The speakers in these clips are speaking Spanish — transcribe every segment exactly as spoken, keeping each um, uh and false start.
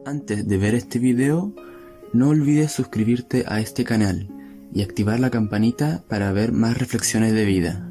Antes de ver este video, no olvides suscribirte a este canal y activar la campanita para ver más reflexiones de vida.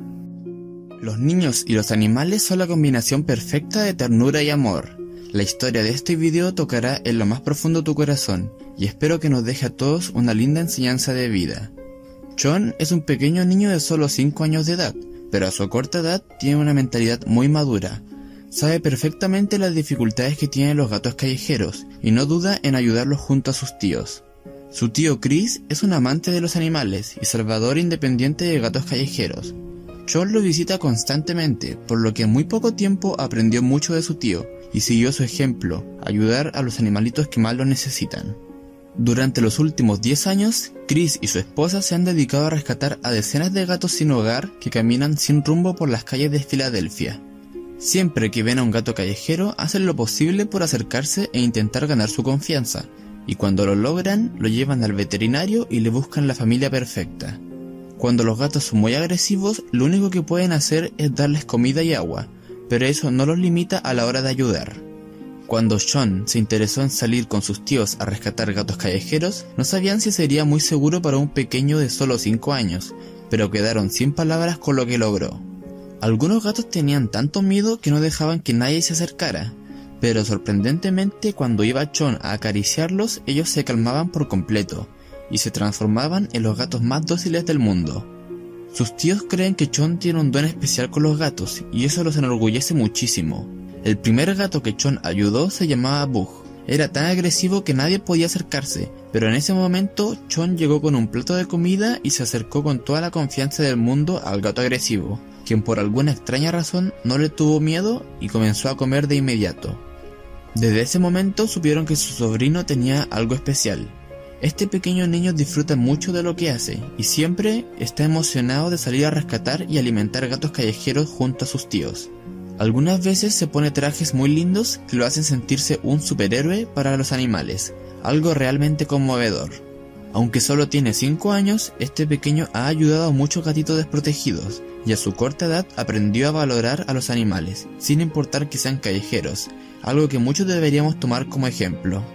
Los niños y los animales son la combinación perfecta de ternura y amor. La historia de este video tocará en lo más profundo tu corazón y espero que nos deje a todos una linda enseñanza de vida. Chon es un pequeño niño de solo cinco años de edad, pero a su corta edad tiene una mentalidad muy madura. Sabe perfectamente las dificultades que tienen los gatos callejeros y no duda en ayudarlos junto a sus tíos. Su tío Chris es un amante de los animales y salvador independiente de gatos callejeros. Chon lo visita constantemente, por lo que en muy poco tiempo aprendió mucho de su tío y siguió su ejemplo, ayudar a los animalitos que más lo necesitan. Durante los últimos diez años, Chris y su esposa se han dedicado a rescatar a decenas de gatos sin hogar que caminan sin rumbo por las calles de Filadelfia. Siempre que ven a un gato callejero, hacen lo posible por acercarse e intentar ganar su confianza, y cuando lo logran, lo llevan al veterinario y le buscan la familia perfecta. Cuando los gatos son muy agresivos, lo único que pueden hacer es darles comida y agua, pero eso no los limita a la hora de ayudar. Cuando Chon se interesó en salir con sus tíos a rescatar gatos callejeros, no sabían si sería muy seguro para un pequeño de solo cinco años, pero quedaron sin palabras con lo que logró. Algunos gatos tenían tanto miedo que no dejaban que nadie se acercara, pero sorprendentemente cuando iba Chon a acariciarlos, ellos se calmaban por completo y se transformaban en los gatos más dóciles del mundo. Sus tíos creen que Chon tiene un don especial con los gatos y eso los enorgullece muchísimo. El primer gato que Chon ayudó se llamaba Bug. Era tan agresivo que nadie podía acercarse, pero en ese momento Chon llegó con un plato de comida y se acercó con toda la confianza del mundo al gato agresivo, quien por alguna extraña razón no le tuvo miedo y comenzó a comer de inmediato. Desde ese momento supieron que su sobrino tenía algo especial. Este pequeño niño disfruta mucho de lo que hace y siempre está emocionado de salir a rescatar y alimentar gatos callejeros junto a sus tíos. Algunas veces se pone trajes muy lindos que lo hacen sentirse un superhéroe para los animales, algo realmente conmovedor. Aunque solo tiene cinco años, este pequeño ha ayudado a muchos gatitos desprotegidos y a su corta edad aprendió a valorar a los animales, sin importar que sean callejeros, algo que muchos deberíamos tomar como ejemplo.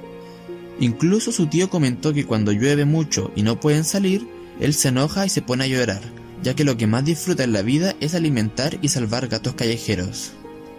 Incluso su tío comentó que cuando llueve mucho y no pueden salir, él se enoja y se pone a llorar, ya que lo que más disfruta en la vida es alimentar y salvar gatos callejeros.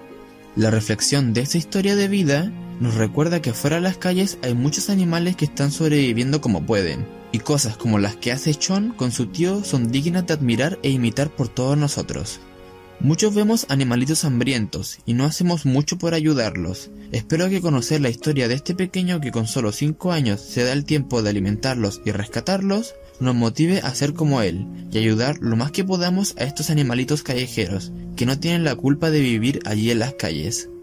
La reflexión de esta historia de vida nos recuerda que fuera de las calles hay muchos animales que están sobreviviendo como pueden, y cosas como las que hace Chon con su tío son dignas de admirar e imitar por todos nosotros. Muchos vemos animalitos hambrientos y no hacemos mucho por ayudarlos. Espero que conocer la historia de este pequeño que con solo cinco años se da el tiempo de alimentarlos y rescatarlos nos motive a ser como él y ayudar lo más que podamos a estos animalitos callejeros que no tienen la culpa de vivir allí en las calles.